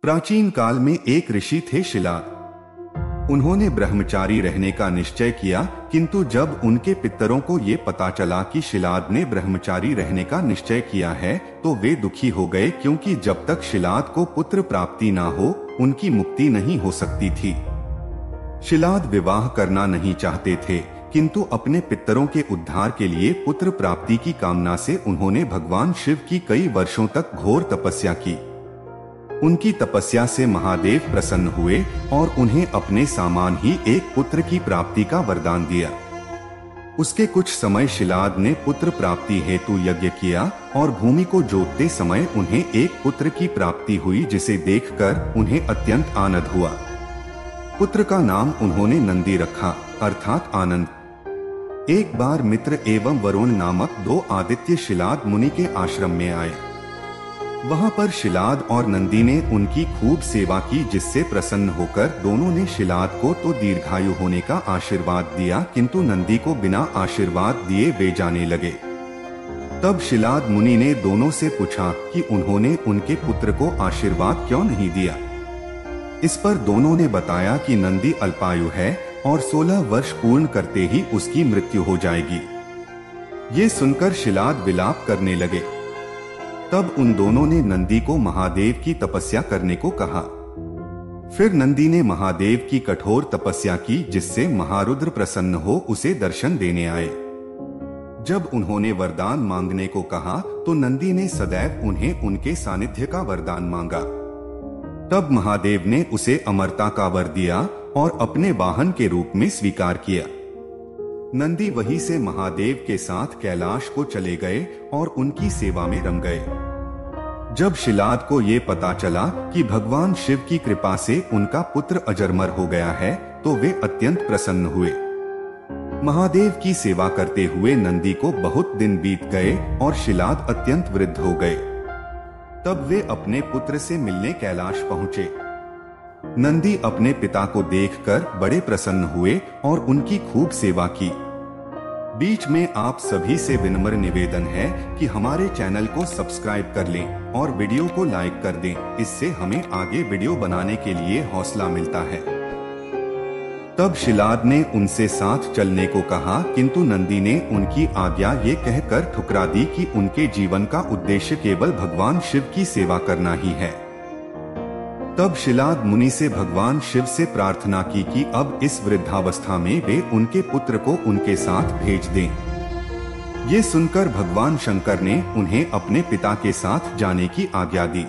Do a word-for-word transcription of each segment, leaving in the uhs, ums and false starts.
प्राचीन काल में एक ऋषि थे शिलाद। उन्होंने ब्रह्मचारी रहने का निश्चय किया, किंतु जब उनके पितरों को ये पता चला कि शिलाद ने ब्रह्मचारी रहने का निश्चय किया है तो वे दुखी हो गए, क्योंकि जब तक शिलाद को पुत्र प्राप्ति ना हो उनकी मुक्ति नहीं हो सकती थी। शिलाद विवाह करना नहीं चाहते थे, किंतु अपने पितरों के उद्धार के लिए पुत्र प्राप्ति की कामना से उन्होंने भगवान शिव की कई वर्षों तक घोर तपस्या की। उनकी तपस्या से महादेव प्रसन्न हुए और उन्हें अपने समान ही एक पुत्र की प्राप्ति का वरदान दिया। उसके कुछ समय शिलाद ने पुत्र प्राप्ति हेतु यज्ञ किया और भूमि को जोतते समय उन्हें एक पुत्र की प्राप्ति हुई, जिसे देखकर उन्हें अत्यंत आनंद हुआ। पुत्र का नाम उन्होंने नंदी रखा, अर्थात आनंद। एक बार मित्र एवं वरुण नामक दो आदित्य शिलाद मुनि के आश्रम में आए। वहां पर शिलाद और नंदी ने उनकी खूब सेवा की, जिससे प्रसन्न होकर दोनों ने शिलाद को तो दीर्घायु होने का आशीर्वाद दिया, किंतु नंदी को बिना आशीर्वाद दिए वे जाने लगे। तब शिलाद मुनि ने दोनों से पूछा कि उन्होंने उनके पुत्र को आशीर्वाद क्यों नहीं दिया। इस पर दोनों ने बताया कि नंदी अल्पायु है और सोलह वर्ष पूर्ण करते ही उसकी मृत्यु हो जाएगी। ये सुनकर शिलाद विलाप करने लगे। तब उन दोनों ने नंदी को महादेव की तपस्या करने को कहा। फिर नंदी ने महादेव की कठोर तपस्या की, जिससे महारुद्र प्रसन्न हो उसे दर्शन देने आए। जब उन्होंने वरदान मांगने को कहा तो नंदी ने सदैव उन्हें उनके सानिध्य का वरदान मांगा। तब महादेव ने उसे अमरता का वर दिया और अपने वाहन के रूप में स्वीकार किया। नंदी वहीं से महादेव के साथ कैलाश को चले गए और उनकी सेवा में रम गए। जब शिलाद को ये पता चला कि भगवान शिव की कृपा से उनका पुत्र अजरमर हो गया है तो वे अत्यंत प्रसन्न हुए। महादेव की सेवा करते हुए नंदी को बहुत दिन बीत गए और शिलाद अत्यंत वृद्ध हो गए। तब वे अपने पुत्र से मिलने कैलाश पहुंचे। नंदी अपने पिता को देखकर बड़े प्रसन्न हुए और उनकी खूब सेवा की। बीच में आप सभी से विनम्र निवेदन है कि हमारे चैनल को सब्सक्राइब कर लें और वीडियो को लाइक कर दें, इससे हमें आगे वीडियो बनाने के लिए हौसला मिलता है। तब शिलाद ने उनसे साथ चलने को कहा, किंतु नंदी ने उनकी आज्ञा ये कहकर ठुकरा दी कि उनके जीवन का उद्देश्य केवल भगवान शिव की सेवा करना ही है। तब शिलाद मुनि से भगवान शिव से प्रार्थना की कि अब इस वृद्धावस्था में वे उनके पुत्र को उनके साथ भेज दें। ये सुनकर भगवान शंकर ने उन्हें अपने पिता के साथ जाने की आज्ञा दी।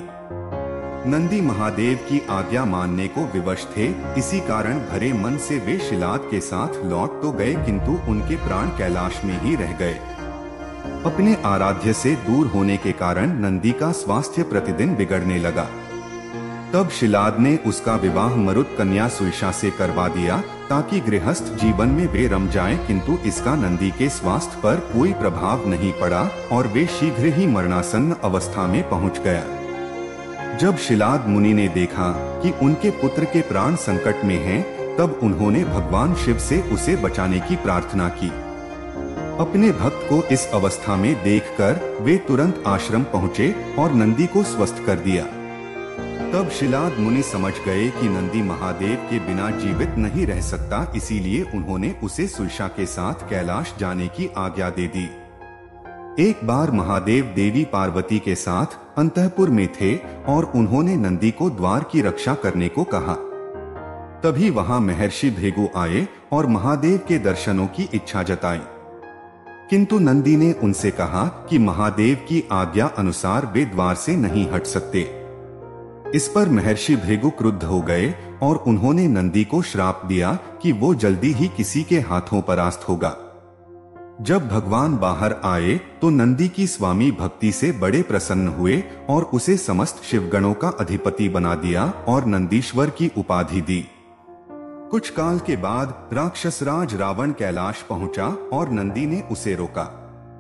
नंदी महादेव की आज्ञा मानने को विवश थे, इसी कारण भरे मन से वे शिलाद के साथ लौट तो गए, किंतु उनके प्राण कैलाश में ही रह गए। अपने आराध्य से दूर होने के कारण नंदी का स्वास्थ्य प्रतिदिन बिगड़ने लगा। तब शिलाद ने उसका विवाह मरुत कन्या सुईषा से करवा दिया ताकि गृहस्थ जीवन में वे रम जाएं, किंतु इसका नंदी के स्वास्थ्य पर कोई प्रभाव नहीं पड़ा और वे शीघ्र ही मरणासन्न अवस्था में पहुंच गया। जब शिलाद मुनि ने देखा कि उनके पुत्र के प्राण संकट में हैं, तब उन्होंने भगवान शिव से उसे बचाने की प्रार्थना की। अपने भक्त को इस अवस्था में देखकर वे तुरंत आश्रम पहुंचे और नंदी को स्वस्थ कर दिया। तब शिलाद मुनि समझ गए कि नंदी महादेव के बिना जीवित नहीं रह सकता, इसीलिए उन्होंने उसे सुईषा के साथ कैलाश जाने की आज्ञा दे दी। एक बार महादेव देवी पार्वती के साथ अंतःपुर में थे और उन्होंने नंदी को द्वार की रक्षा करने को कहा। तभी वहां महर्षि भृगु आए और महादेव के दर्शनों की इच्छा जताई, किंतु नंदी ने उनसे कहा कि महादेव की आज्ञा अनुसार वे द्वार से नहीं हट सकते। इस पर महर्षि भृगु क्रुद्ध हो गए और उन्होंने नंदी को श्राप दिया कि वो जल्दी ही किसी के हाथों परास्त होगा। जब भगवान बाहर आए तो नंदी की स्वामी भक्ति से बड़े प्रसन्न हुए और उसे समस्त शिवगणों का अधिपति बना दिया और नंदीश्वर की उपाधि दी। कुछ काल के बाद राक्षसराज रावण कैलाश पहुंचा और नंदी ने उसे रोका।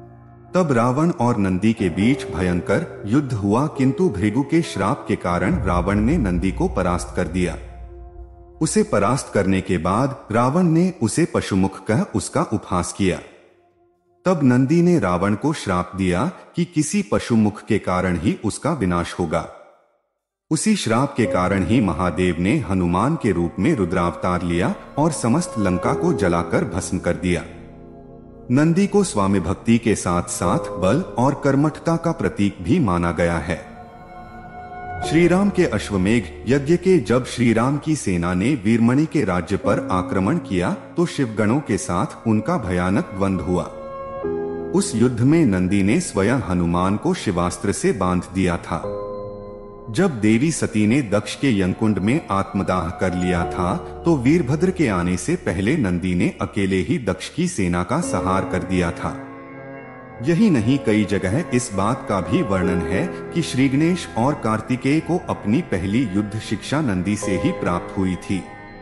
तब रावण और नंदी के बीच भयंकर युद्ध हुआ, किंतु भृगु के श्राप के कारण रावण ने नंदी को परास्त कर दिया। उसे परास्त करने के बाद रावण ने उसे पशुमुख कह उसका उपहास किया। तब नंदी ने रावण को श्राप दिया कि किसी पशुमुख के कारण ही उसका विनाश होगा। उसी श्राप के कारण ही महादेव ने हनुमान के रूप में रुद्रावतार लिया और समस्त लंका को जलाकर भस्म कर दिया। नंदी को स्वामी भक्ति के साथ साथ बल और कर्मठता का प्रतीक भी माना गया है। श्री राम के अश्वमेघ यज्ञ के जब श्री राम की सेना ने वीरमणि के राज्य पर आक्रमण किया तो शिवगणों के साथ उनका भयानक द्वंद्व हुआ। उस युद्ध में नंदी ने स्वयं हनुमान को शिवास्त्र से बांध दिया था। जब देवी सती ने दक्ष के यज्ञकुंड में आत्मदाह कर लिया था तो वीरभद्र के आने से पहले नंदी ने अकेले ही दक्ष की सेना का संहार कर दिया था। यही नहीं, कई जगह इस बात का भी वर्णन है कि श्री गणेश और कार्तिकेय को अपनी पहली युद्ध शिक्षा नंदी से ही प्राप्त हुई थी।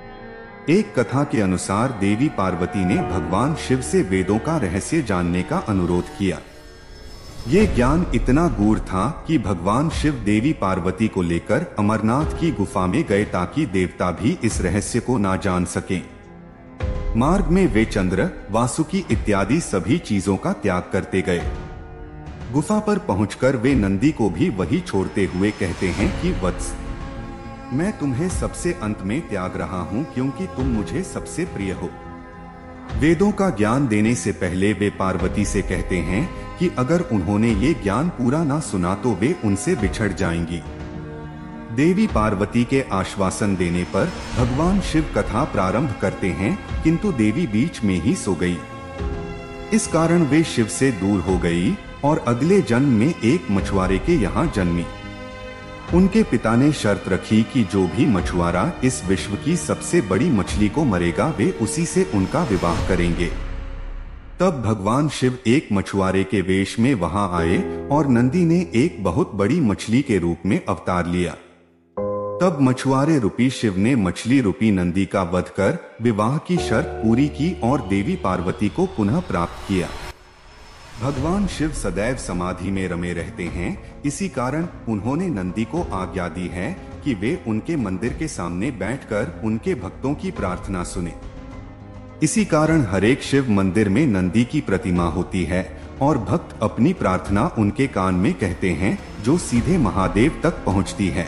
एक कथा के अनुसार देवी पार्वती ने भगवान शिव से वेदों का रहस्य जानने का अनुरोध किया। ये ज्ञान इतना गूढ़ था कि भगवान शिव देवी पार्वती को लेकर अमरनाथ की गुफा में गए ताकि देवता भी इस रहस्य को ना जान सकें। मार्ग में वे चंद्र, वासुकी इत्यादि सभी चीजों का त्याग करते गए। गुफा पर पहुंचकर वे नंदी को भी वही छोड़ते हुए कहते हैं कि वत्स, मैं तुम्हें सबसे अंत में त्याग रहा हूं क्योंकि तुम मुझे सबसे प्रिय हो। वेदों का ज्ञान देने से पहले वे पार्वती से कहते हैं कि अगर उन्होंने ये ज्ञान पूरा ना सुना तो वे उनसे बिछड़ जाएंगी। देवी पार्वती के आश्वासन देने पर भगवान शिव कथा प्रारंभ करते हैं, किंतु देवी बीच में ही सो गई। इस कारण वे शिव से दूर हो गई और अगले जन्म में एक मछुआरे के यहाँ जन्मी। उनके पिता ने शर्त रखी कि जो भी मछुआरा इस विश्व की सबसे बड़ी मछली को मरेगा वे उसी से उनका विवाह करेंगे। तब भगवान शिव एक मछुआरे के वेश में वहां आए और नंदी ने एक बहुत बड़ी मछली के रूप में अवतार लिया। तब मछुआरे रूपी शिव ने मछली रूपी नंदी का वध कर विवाह की शर्त पूरी की और देवी पार्वती को पुनः प्राप्त किया। भगवान शिव सदैव समाधि में रमे रहते हैं, इसी कारण उन्होंने नंदी को आज्ञा दी है कि वे उनके मंदिर के सामने बैठकर उनके भक्तों की प्रार्थना सुने। इसी कारण हरेक शिव मंदिर में नंदी की प्रतिमा होती है और भक्त अपनी प्रार्थना उनके कान में कहते हैं, जो सीधे महादेव तक पहुंचती है।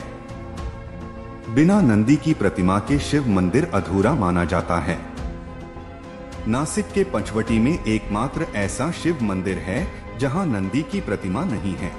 बिना नंदी की प्रतिमा के शिव मंदिर अधूरा माना जाता है। नासिक के पंचवटी में एकमात्र ऐसा शिव मंदिर है जहां नंदी की प्रतिमा नहीं है।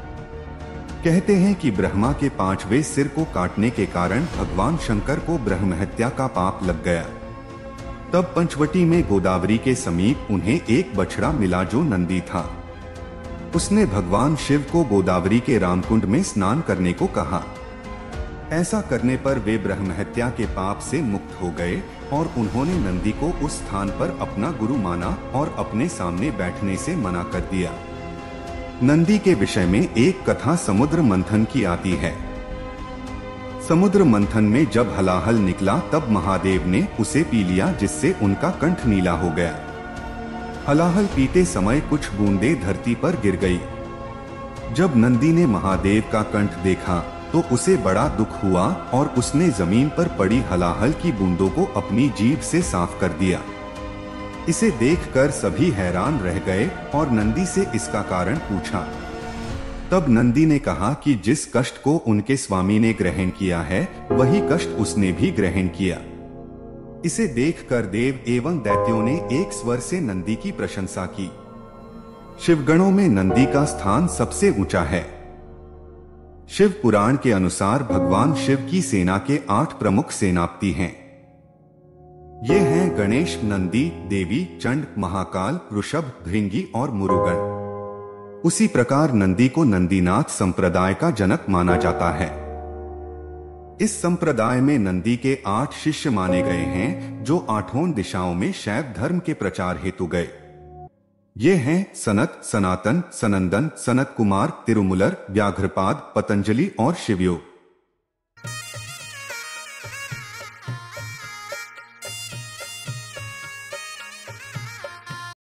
कहते हैं कि ब्रह्मा के पांचवें सिर को काटने के कारण भगवान शंकर को ब्रह्म हत्या का पाप लग गया। तब पंचवटी में गोदावरी के समीप उन्हें एक बछड़ा मिला जो नंदी था। उसने भगवान शिव को गोदावरी के रामकुंड में स्नान करने को कहा। ऐसा करने पर वे ब्रह्म हत्या के पाप से मुक्त हो गए और उन्होंने नंदी को उस स्थान पर अपना गुरु माना और अपने सामने बैठने से मना कर दिया। नंदी के विषय में एक कथा समुद्र मंथन की आती है। समुद्र मंथन में जब हलाहल निकला तब महादेव ने उसे पी लिया, जिससे उनका कंठ नीला हो गया। हलाहल पीते समय कुछ बूंदें धरती पर गिर गई। जब नंदी ने महादेव का कंठ देखा तो उसे बड़ा दुख हुआ और उसने जमीन पर पड़ी हलाहल की बूंदों को अपनी जीभ से साफ कर दिया। इसे देखकर सभी हैरान रह गए और नंदी से इसका कारण पूछा। तब नंदी ने कहा कि जिस कष्ट को उनके स्वामी ने ग्रहण किया है वही कष्ट उसने भी ग्रहण किया। इसे देखकर देव एवं दैत्यों ने एक स्वर से नंदी की प्रशंसा की। शिवगणों में नंदी का स्थान सबसे ऊंचा है। शिव पुराण के अनुसार भगवान शिव की सेना के आठ प्रमुख सेनापति हैं। ये हैं गणेश, नंदी, देवी, चंड, महाकाल, ऋषभ, भृंगी और मुरुगन। उसी प्रकार नंदी को नंदीनाथ संप्रदाय का जनक माना जाता है। इस संप्रदाय में नंदी के आठ शिष्य माने गए हैं जो आठों दिशाओं में शैव धर्म के प्रचार हेतु गए। ये हैं सनत, सनातन, सनंदन, सनत कुमार, तिरुमूलर, व्याघ्रपाद, पतंजलि और शिवयोग।